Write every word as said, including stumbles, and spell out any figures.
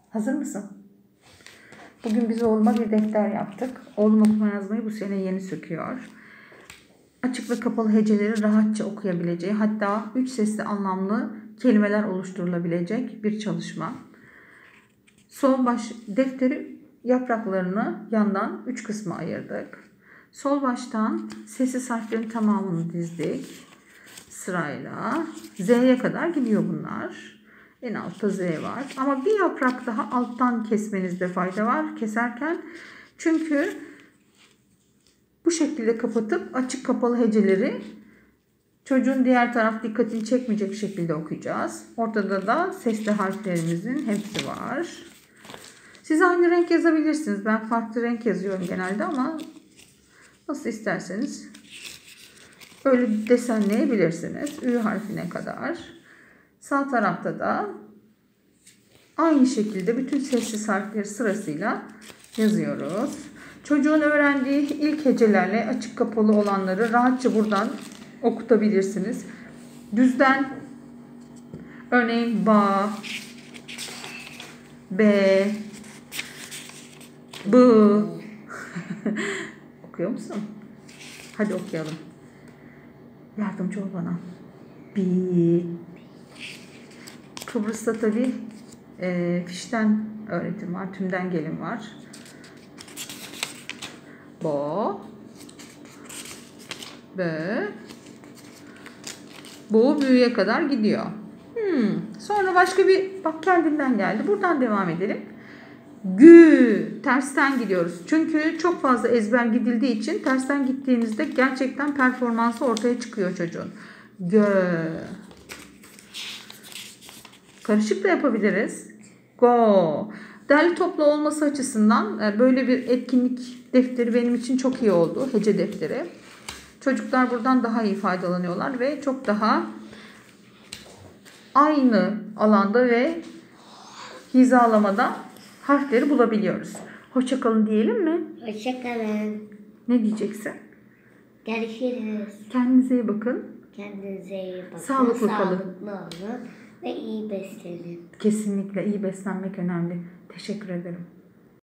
Hazır mısın? Bugün biz oğluma bir defter yaptık. Oğlum okuma yazmayı bu sene yeni söküyor. Açık ve kapalı heceleri rahatça okuyabileceği, hatta üç sesli anlamlı kelimeler oluşturulabilecek bir çalışma. Sol baş defteri yapraklarını yandan üç kısma ayırdık. Sol baştan sessiz harflerin tamamını dizdik. Sırayla Z'ye kadar gidiyor bunlar. En altta Z var. Ama bir yaprak daha alttan kesmenizde fayda var keserken. Çünkü bu şekilde kapatıp açık kapalı heceleri çocuğun diğer taraf dikkatini çekmeyecek şekilde okuyacağız. Ortada da sesli harflerimizin hepsi var. Siz aynı renk yazabilirsiniz. Ben farklı renk yazıyorum genelde ama nasıl isterseniz öyle desenleyebilirsiniz. Ü harfine kadar. Sağ tarafta da aynı şekilde bütün sessiz harfleri sırasıyla yazıyoruz. Çocuğun öğrendiği ilk hecelerle açık kapalı olanları rahatça buradan okutabilirsiniz. Düzden örneğin ba, be, b. Okuyor musun? Hadi okuyalım. Yardımcı ol bana. Bi. Kıbrıs'ta tabii e, fişten öğretim var. Tümden gelin var. Bo. Bö. Bu büyüye kadar gidiyor. Hmm. Sonra başka bir, bak kendinden geldi. Buradan devam edelim. Gü. Tersten gidiyoruz. Çünkü çok fazla ezber gidildiği için tersten gittiğinizde gerçekten performansı ortaya çıkıyor çocuğun. Gö. Karışık da yapabiliriz. Go. Derli toplu olması açısından böyle bir etkinlik defteri benim için çok iyi oldu. Hece defteri. Çocuklar buradan daha iyi faydalanıyorlar ve çok daha aynı alanda ve hizalamada harfleri bulabiliyoruz. Hoşça kalın diyelim mi? Hoşça kalın. Ne diyeceksin? Görüşürüz. Kendinize iyi bakın. Kendinize iyi bakın. Sağlıklı kalın. Sağlıklı olun ve iyi beslenin. Kesinlikle iyi beslenmek önemli. Teşekkür ederim.